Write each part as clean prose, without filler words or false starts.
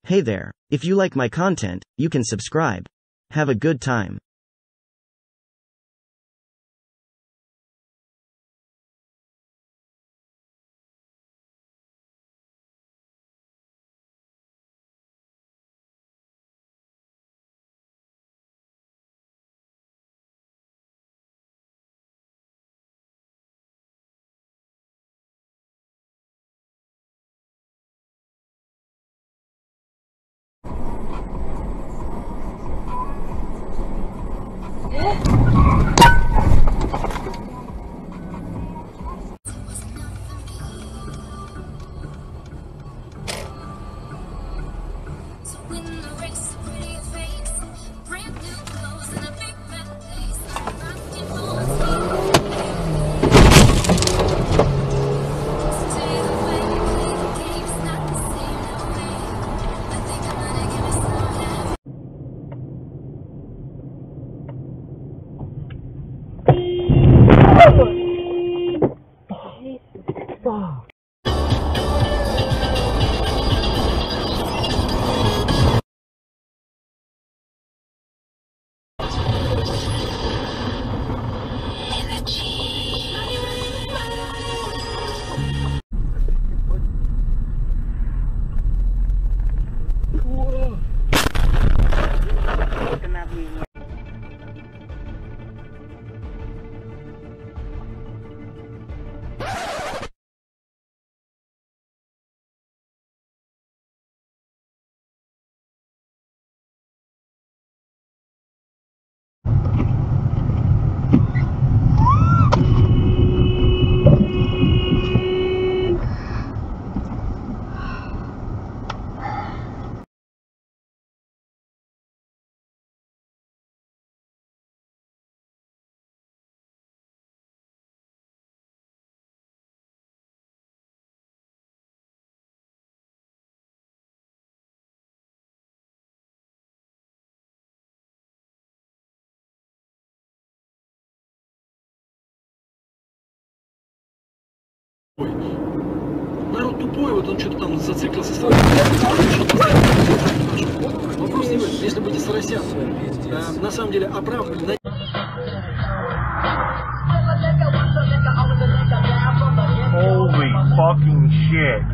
Hey there, if you like my content, you can subscribe. Have a good time. Народ тупой, вот он что-то там зациклился. Вопрос не в этом. Если быть Сарасян, на самом деле оправдан. Holy fucking shit.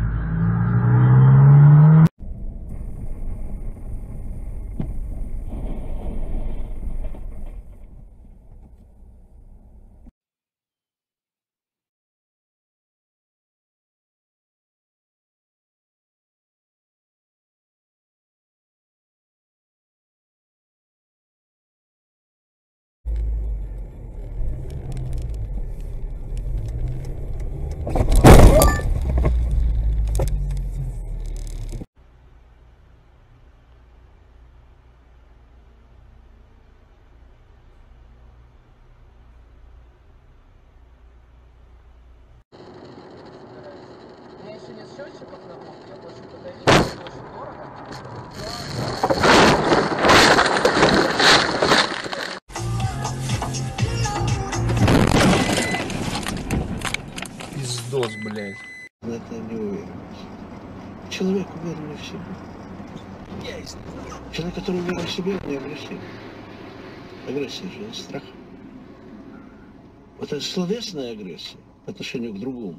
Счетчиков на руку, я больше подарить, очень дорого. Пиздос, блядь. Это не уверенность. Человек, уверенный в себе. Человек, который уверен в себе, не агрессивен. Агрессия же не страх. Вот это словесная агрессия по отношению к другому.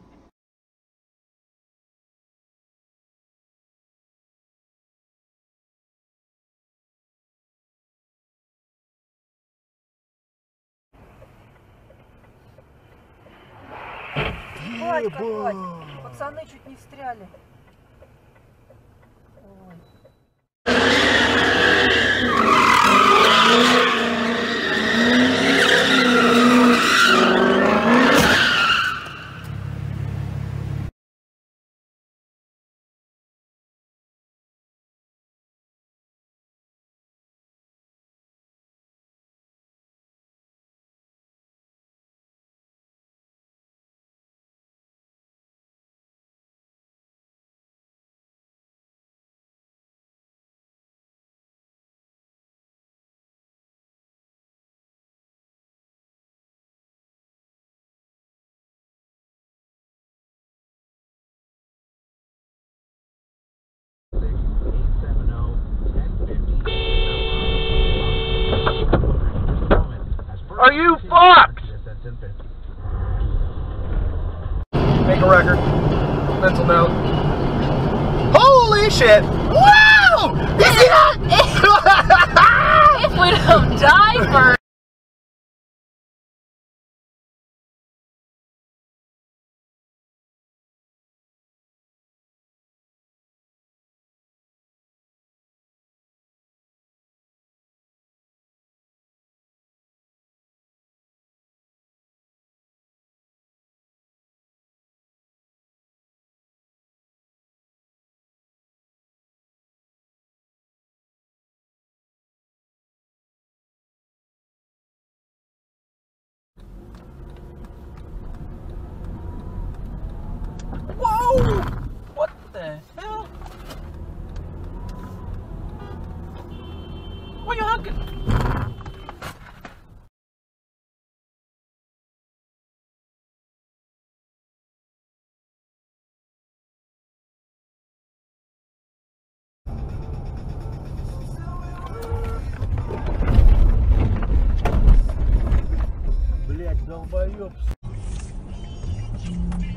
Батька, пацаны чуть не встряли. you fucks! Make a record. Mental note. Holy shit! Wow! You see that? If we don't die first. Whoa! What the hell? What are you honking? Блять, долбоёб.